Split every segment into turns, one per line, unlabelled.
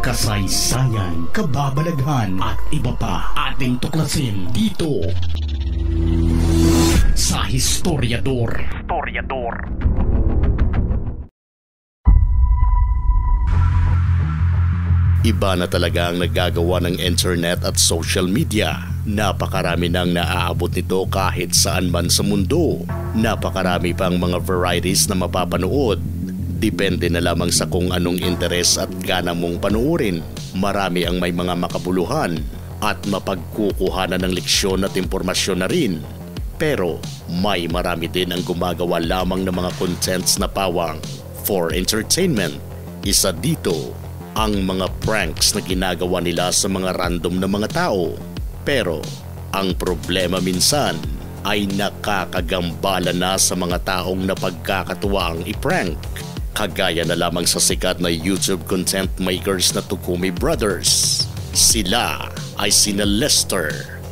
kasaysayan, kababalaghan at iba pa ating tuklasin dito sa Historiador.
Iba na talaga ang naggagawa ng internet at social media. Napakarami nang naaabot nito kahit saan man sa mundo. Napakarami pang mga varieties na mapapanood. Depende na lamang sa kung anong interes at gana mong panuorin. Marami ang may mga makabuluhan at mapagkukuhanan ng leksyon at impormasyon na rin. Pero may marami din ang gumagawa lamang ng mga contents na pawang for entertainment. Isa dito ang mga pranks na ginagawa nila sa mga random na mga tao. Pero ang problema minsan ay nakakagambala na sa mga taong napagkakatuwaang i-prank. Kagaya na lamang sa sikat na YouTube content makers na Tukumi Brothers. Sila ay sina Lester,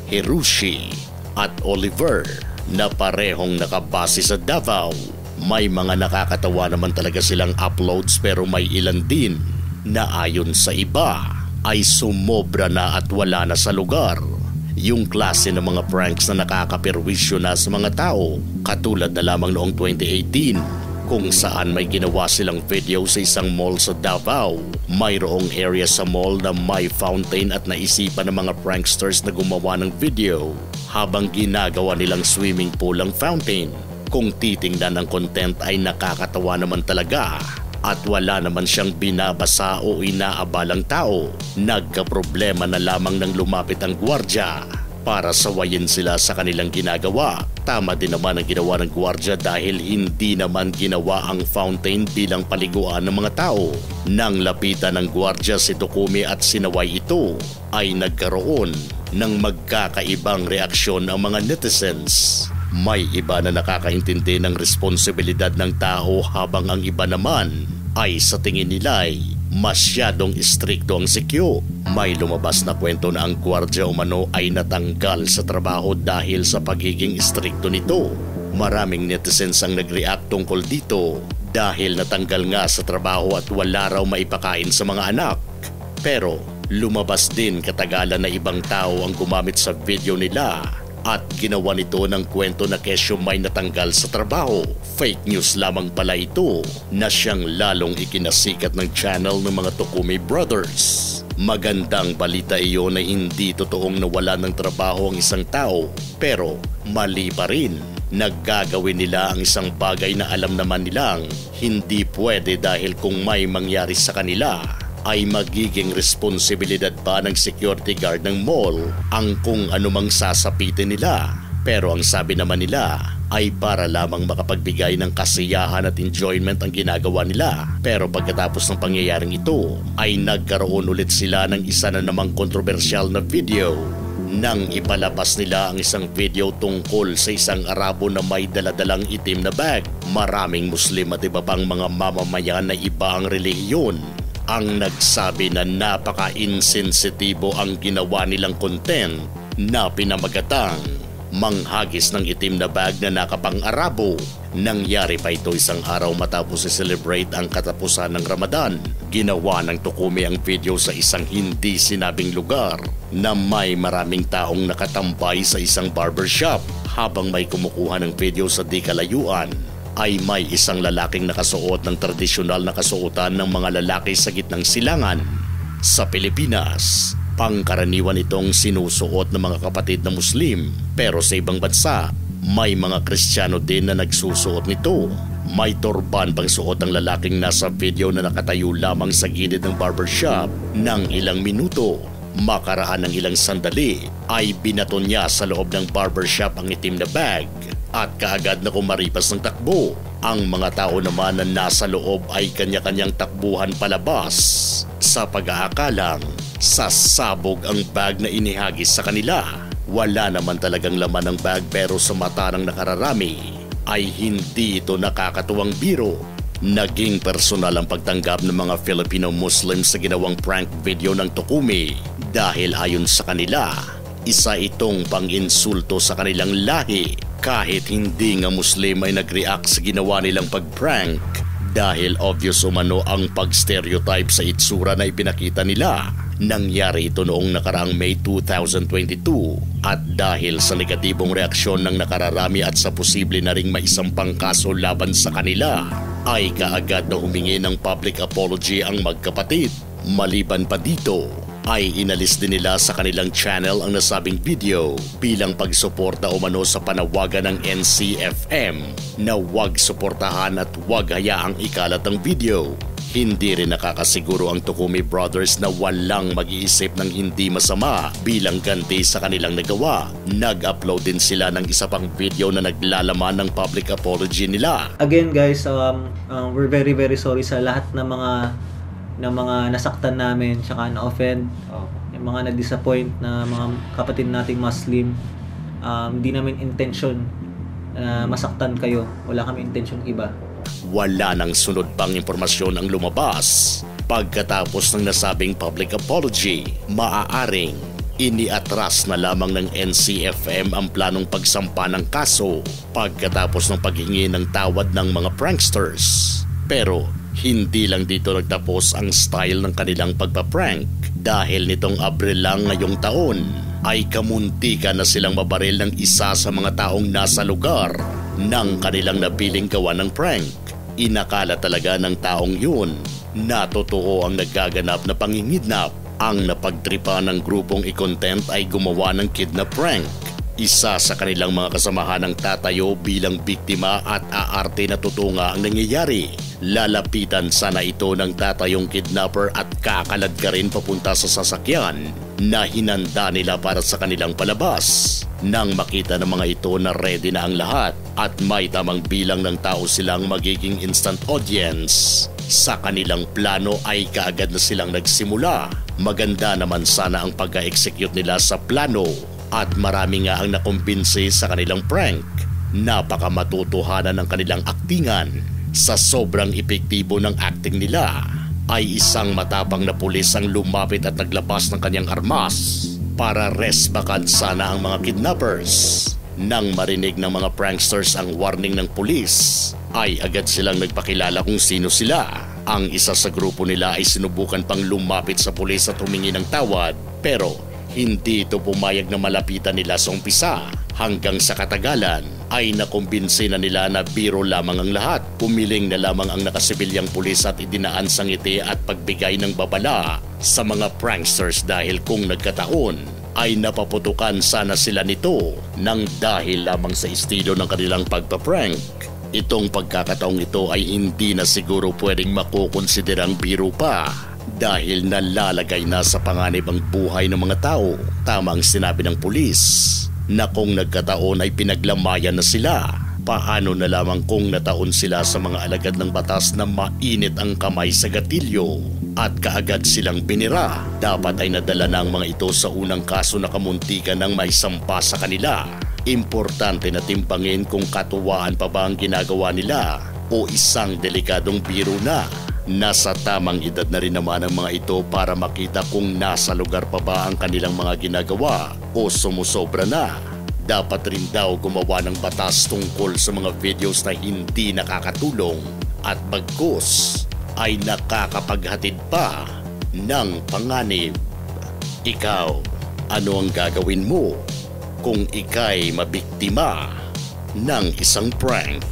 Hiroshi at Oliver na parehong nakabase sa Davao. May mga nakakatawa naman talaga silang uploads pero may ilan din na ayon sa iba ay sumobra na at wala na sa lugar. Yung klase ng mga pranks na nakakapirwisyo na sa mga tao, katulad na lamang noong 2018 kung saan may ginawa silang video sa isang mall sa Davao. Mayroong area sa mall na may fountain at naisipan ng mga pranksters na gumawa ng video habang ginagawa nilang swimming pool ang fountain. Kung titingnan ang content ay nakakatawa naman talaga. At wala naman siyang binabasa o inaabalang tao. Nagkaproblema na lamang nang lumapit ang gwardiya para sawayin sila sa kanilang ginagawa. Tama din naman ang ginawa ng gwardiya dahil hindi naman ginawa ang fountain bilang paliguan ng mga tao. Nang lapitan ng gwardiya si Tukumi at sinaway ito, ay nagkaroon ng magkakaibang reaksyon ang mga netizens. May iba na nakakaintindi ng responsibilidad ng tao habang ang iba naman ay sa tingin nila'y masyadong istrikto ang sikyo. May lumabas na kwento na ang gwardiya umano ay natanggal sa trabaho dahil sa pagiging istrikto nito. Maraming netizens ang nag-react tungkol dito dahil natanggal nga sa trabaho at wala raw maipakain sa mga anak. Pero lumabas din katagalan na ibang tao ang gumamit sa video nila at ginawa nito ng kwento na kesyo may natanggal sa trabaho. Fake news lamang pala ito na siyang lalong ikinasikat ng channel ng mga Tukumi Brothers. Magandang balita iyon na hindi totoong nawala ng trabaho ang isang tao, pero mali pa rin. Naggagawin nila ang isang bagay na alam naman nilang hindi pwede dahil kung may mangyari sa kanila ay magiging responsibilidad pa ng security guard ng mall ang kung anumang sasapitin nila. Pero ang sabi naman nila ay para lamang makapagbigay ng kasiyahan at enjoyment ang ginagawa nila. Pero pagkatapos ng pangyayaring ito ay nagkaroon ulit sila ng isa na namang kontrobersyal na video. Nang ipalabas nila ang isang video tungkol sa isang Arabo na may daladalang itim na bag. Maraming Muslim at iba pang mga mamamayan na iba ang relihiyon ang nagsabi na napaka-insensitibo ang ginawa nilang content na pinamagatang manghagis ng itim na bag na nakapang-Arabo. Nangyari pa ito isang araw matapos i-celebrate ang katapusan ng Ramadan. Ginawa ng Tukumi ang video sa isang hindi sinabing lugar na may maraming taong nakatambay sa isang barbershop. Habang may kumukuha ng video sa di kalayuan ay may isang lalaking nakasuot ng tradisyonal na kasuotan ng mga lalaki sa gitnang silangan. Sa Pilipinas, pangkaraniwan itong sinusuot ng mga kapatid na Muslim, pero sa ibang bansa, may mga Kristiyano din na nagsusuot nito. May turban pang suot ang lalaking nasa video na nakatayo lamang sa gilid ng barbershop ng ilang minuto. Makaraan ng ilang sandali ay binaton niya sa loob ng barbershop ang itim na bag at kaagad na kumaripas ng takbo. Ang mga tao naman na nasa loob ay kanya-kanyang takbuhan palabas sa pag-aakalang sasabog ang bag na inihagis sa kanila. Wala naman talagang laman ng bag pero sa mata ng nakararami ay hindi ito nakakatuwang biro. Naging personal ang pagtanggap ng mga Filipino Muslims sa ginawang prank video ng Tukumi dahil ayon sa kanila, isa itong pang-insulto sa kanilang lahi. Kahit hindi nga Muslim ay nag-react sa ginawa nilang pag-prank Dahil obvious umano ang pag-stereotype sa itsura na ipinakita nila. Nangyari ito noong nakaraang May 2022 at dahil sa negatibong reaksyon ng nakararami at sa posible na ring maisampang kaso laban sa kanila, ay kaagad na humingi ng public apology ang magkapatid. Maliban pa dito, ay inalis din nila sa kanilang channel ang nasabing video bilang pagsuporta umano sa panawagan ng NCFM na huwag suportahan at huwag hayaang ikalat ang video. Hindi rin nakakasiguro ang Tukumi Brothers na walang mag-iisip ng hindi masama bilang ganti sa kanilang nagawa. Nag-upload din sila ng isa pang video na naglalaman ng public apology nila.
Again guys, we're very sorry sa lahat ng mga nasaktan namin tsaka na-offend, yung mga na-disappoint na mga kapatid nating Muslim. Hindi namin intention na masaktan kayo, wala kami intention iba.
Wala nang sunod pang impormasyon ang lumabas. Pagkatapos ng nasabing public apology, maaaring iniatras na lamang ng NCFM ang planong pagsampa ng kaso pagkatapos ng paghingi ng tawad ng mga pranksters. Pero hindi lang dito nagtapos ang style ng kanilang pagpaprank dahil nitong Abril lang ngayong taon ay kamuntika na silang mabaril ng isa sa mga taong nasa lugar ng kanilang napiling gawa ng prank. Inakala talaga ng taong yun na totoo ang nagaganap na pangingidnap. Ang napagtripa ng grupong i-content ay gumawa ng kidnap prank. Isa sa kanilang mga kasamahan ang tatayo bilang biktima at aarte na totoo nga ang nangyayari. Lalapitan sana ito ng tatayong kidnapper at kakalad ka rin papunta sa sasakyan na hinanda nila para sa kanilang palabas. Nang makita ng mga ito na ready na ang lahat at may tamang bilang ng tao silang magiging instant audience, sa kanilang plano ay kaagad na silang nagsimula. Maganda naman sana ang pag-execute nila sa plano at marami nga ang nakumbinsi sa kanilang prank. Napaka matutuhanan ng kanilang aktingan. Sa sobrang epektibo ng acting nila, ay isang matapang na pulis ang lumapit at naglabas ng kanyang armas para resbakan sana ang mga kidnappers. Nang marinig ng mga pranksters ang warning ng pulis, ay agad silang nagpakilala kung sino sila. Ang isa sa grupo nila ay sinubukan pang lumapit sa pulis at humingi ng tawad, pero hindi ito pumayag na malapitan nila sa umpisa. Hanggang sa katagalan ay nakumbinsi na nila na biro lamang ang lahat. Pumiling na lamang ang nakasibilyang pulis at idinaan sa ngiti at pagbigay ng babala sa mga pranksters dahil kung nagkataon ay napaputukan sana sila nito nang dahil lamang sa estilo ng kanilang pagpaprank. Itong pagkakataong ito ay hindi na siguro pwedeng makukonsiderang biro pa dahil nalalagay na sa panganib ang buhay ng mga tao. Tama ang sinabi ng pulis na kung nagkataon ay pinaglamayan na sila. Paano na lamang kung nataon sila sa mga alagad ng batas na mainit ang kamay sa gatilyo at kaagad silang binira? Dapat ay nadala na ang mga ito sa unang kaso na kamuntikan ng maisampa sa kanila. Importante na timpangin kung katuwaan pa ba ang ginagawa nila o isang delikadong biro na. Nasa tamang edad na rin naman ang mga ito para makita kung nasa lugar pa ba ang kanilang mga ginagawa o sumusobra na. Dapat rin daw gumawa ng batas tungkol sa mga videos na hindi nakakatulong at bagkus ay nakakapaghatid pa ng panganib. Ikaw, ano ang gagawin mo kung ika'y mabiktima ng isang prank?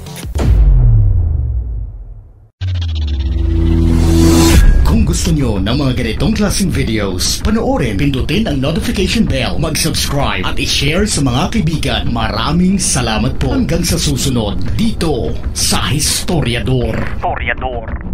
Kung gusto nyo ng mga ganitong klaseng videos, panoorin, pindutin ang notification bell, mag-subscribe at i-share sa mga kaibigan. Maraming salamat po hanggang sa susunod dito sa Historiador.